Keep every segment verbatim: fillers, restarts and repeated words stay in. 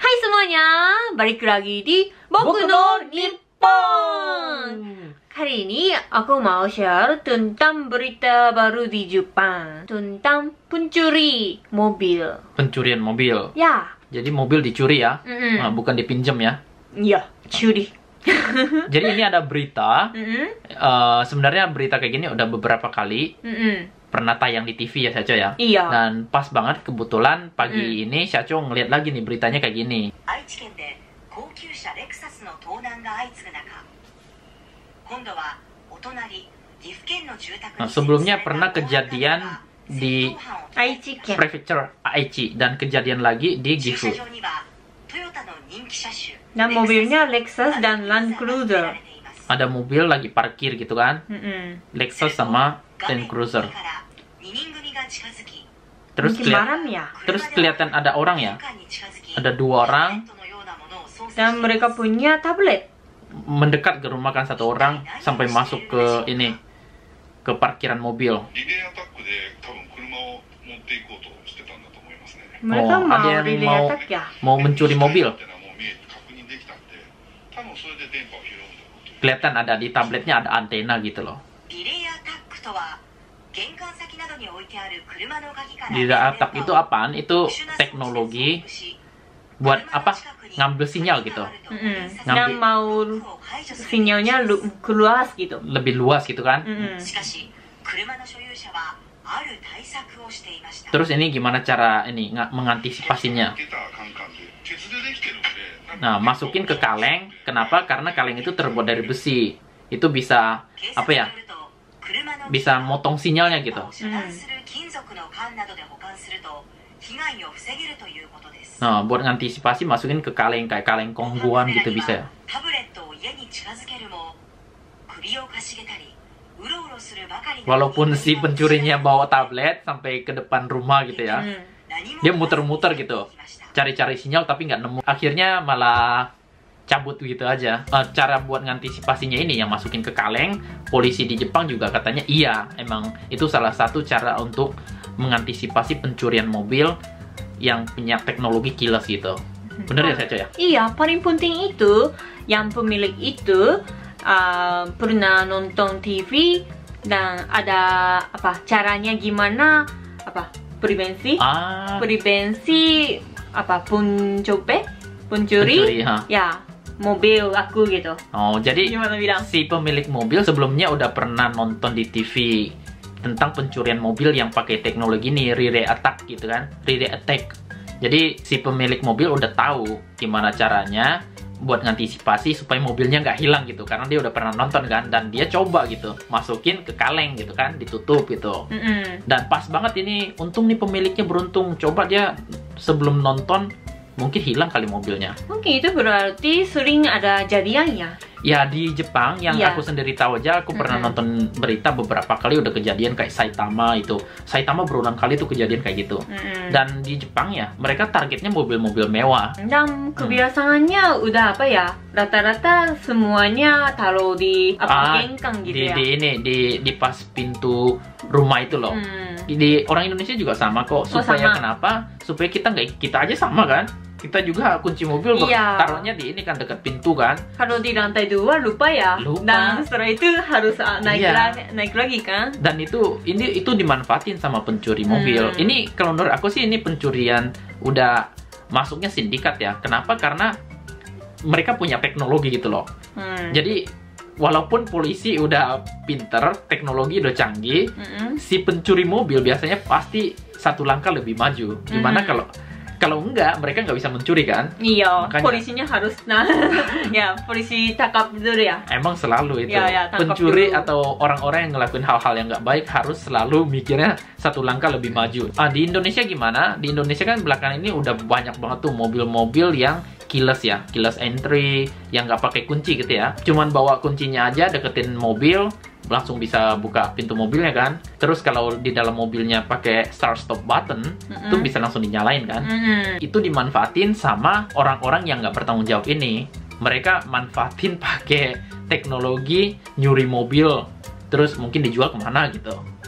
Hai semuanya, balik lagi di Boku no Nippon. Kali ini aku mau share tentang berita baru di Jepang tentang pencuri mobil. Pencurian mobil. Ya. Jadi mobil dicuri ya, Mm-mm. nah, bukan dipinjam ya. Iya, curi. Jadi ini ada berita. Mm-mm. uh, Sebenarnya berita kayak gini udah beberapa kali Mm-mm. pernah tayang di T V ya Syaco ya. Iya. Dan pas banget kebetulan pagi Mm. ini Syaco ngeliat lagi nih beritanya kayak gini. Nah, sebelumnya pernah kejadian di Aichi Ken. Prefecture Aichi dan kejadian lagi di Gifu. Dan mobilnya Lexus dan Land Cruiser. Ada mobil lagi parkir gitu kan, Mm-mm. Lexus sama Land Cruiser. Terus Mungkin keliat- malam ya. terus kelihatan ada orang ya, ada dua orang Dan mereka punya tablet. mendekat ke rumah kan, satu orang sampai masuk ke ini, ke parkiran mobil. Mereka Oh, mau ada yang relay mau- attack ya. Mau mencuri mobil. Kelihatan ada di tabletnya ada antena gitu loh. Relay attack itu apaan? Itu teknologi buat apa? Ngambil sinyal gitu. Mm-mm. Ngambil- Yang mau sinyalnya lu- keluar gitu. Lebih luas gitu kan. Mm-mm. Terus ini gimana cara ini nga- mengantisipasinya? Nah, masukin ke kaleng. Kenapa? Karena kaleng itu terbuat dari besi. Itu bisa apa ya? Bisa motong sinyalnya gitu. Nah, buat ngantisipasi masukin ke kaleng kayak kaleng kongguan gitu bisa ya. Walaupun si pencurinya bawa tablet sampai ke depan rumah gitu ya, Mm. dia muter-muter gitu, cari-cari sinyal tapi nggak nemu. Akhirnya malah cabut gitu aja. Eh, cara buat ngantisipasinya ini yang masukin ke kaleng. Polisi di Jepang juga katanya iya, emang itu salah satu cara untuk mengantisipasi pencurian mobil yang punya teknologi keyless gitu. Bener ya Syaco ya? Iya, paling penting itu yang pemilik itu uh, pernah nonton T V dan ada apa caranya gimana apa prevensi Ah, prevensi apa pencopet pencuri, pencuri, ha. ya mobil aku gitu. Oh, jadi Gimana bilang? si pemilik mobil sebelumnya udah pernah nonton di T V tentang pencurian mobil yang pakai teknologi ini, relay attack gitu kan, relay attack. Jadi si pemilik mobil udah tahu gimana caranya buat ngantisipasi supaya mobilnya nggak hilang gitu, karena dia udah pernah nonton kan, dan dia coba gitu masukin ke kaleng gitu kan, ditutup gitu. Mm-mm. Dan pas banget ini, untung nih pemiliknya beruntung, coba dia sebelum nonton mungkin hilang kali mobilnya. Mungkin itu berarti sering ada jadiannya. Ya di Jepang yang Iya. aku sendiri tahu aja, aku pernah Mm-mm. nonton berita beberapa kali udah kejadian kayak Saitama itu. Saitama berulang kali tuh kejadian kayak gitu. Mm-mm. Dan di Jepang ya, mereka targetnya mobil-mobil mewah. Dan kebiasaannya udah apa ya? Rata-rata semuanya taruh di apa Ah, gengkang gitu di, ya. di ini di di pas pintu rumah itu loh. Hmm. Di orang Indonesia juga sama kok. Supaya sama. kenapa? Supaya kita nggak kita aja sama kan? Kita juga kunci mobil Iya. taruhnya di ini kan dekat pintu kan. Kalau di lantai dua lupa ya. Lupa. Dan setelah itu harus uh, naik Iya. lagi, naik lagi kan. Dan itu ini itu dimanfaatin sama pencuri mobil. Hmm. Ini kalau menurut aku sih ini pencurian udah masuknya sindikat ya. Kenapa? Karena mereka punya teknologi gitu loh. Hmm. Jadi walaupun polisi udah pinter, teknologi udah canggih, Mm-mm. si pencuri mobil biasanya pasti satu langkah lebih maju. Gimana Hmm. kalau kalau enggak, mereka nggak bisa mencuri kan? Iya, Makanya- polisinya harus nah, ya polisi tangkap dulu ya. Emang selalu itu Ya, ya, tangkap pencuri dulu. atau orang-orang yang ngelakuin hal-hal yang nggak baik harus selalu mikirnya satu langkah lebih maju. Ah, di Indonesia gimana? Di Indonesia kan belakangan ini udah banyak banget tuh mobil-mobil yang keyless ya, keyless entry, yang nggak pakai kunci gitu ya. Cuman bawa kuncinya aja, deketin mobil, langsung bisa buka pintu mobilnya kan. Terus kalau di dalam mobilnya pakai start stop button, Mm-mm. itu bisa langsung dinyalain kan. Mm-mm. Itu dimanfaatin sama orang-orang yang nggak bertanggung jawab ini. Mereka manfaatin pakai teknologi nyuri mobil, terus mungkin dijual kemana gitu.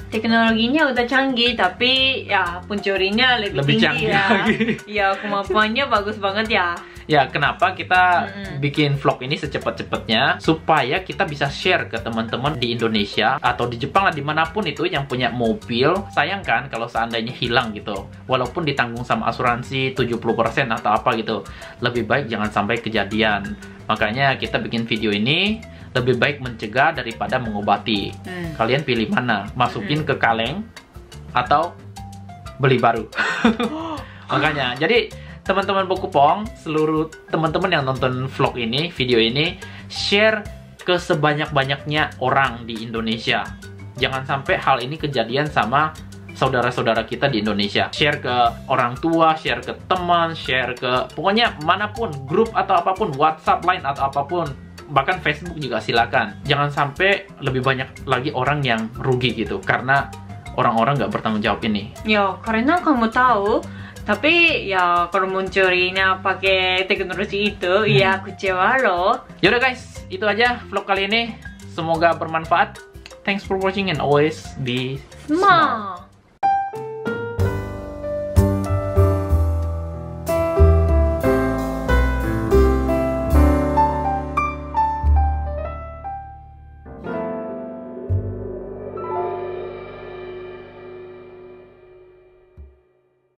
teknologinya udah canggih, tapi ya pencurinya lebih, Lebih tinggi canggih ya. lagi. Ya kemampuannya bagus banget ya. Ya, kenapa kita Mm-mm. bikin vlog ini secepat-cepatnya? Supaya kita bisa share ke teman-teman di Indonesia atau di Jepang lah, dimanapun itu yang punya mobil. Sayang kan kalau seandainya hilang gitu. Walaupun ditanggung sama asuransi tujuh puluh persen atau apa gitu. Lebih baik jangan sampai kejadian. Makanya kita bikin video ini, lebih baik mencegah daripada mengobati. Hmm. Kalian pilih mana? Masukin ke kaleng atau beli baru? Makanya, jadi teman-teman Bokupong, seluruh teman-teman yang nonton vlog ini, video ini, share ke sebanyak-banyaknya orang di Indonesia. Jangan sampai hal ini kejadian sama saudara-saudara kita di Indonesia. Share ke orang tua, share ke teman, share ke pokoknya manapun, grup atau apapun, WhatsApp, Line atau apapun. Bahkan Facebook juga silakan. Jangan sampai lebih banyak lagi orang yang rugi gitu karena orang-orang nggak bertanggung jawab ini. Ya, karena kamu tahu, tapi ya kalau mencurinya pakai teknologi itu, Hmm. ya kecewa loh. Yaudah guys, itu aja vlog kali ini. Semoga bermanfaat. Thanks for watching and always be smart. Ma.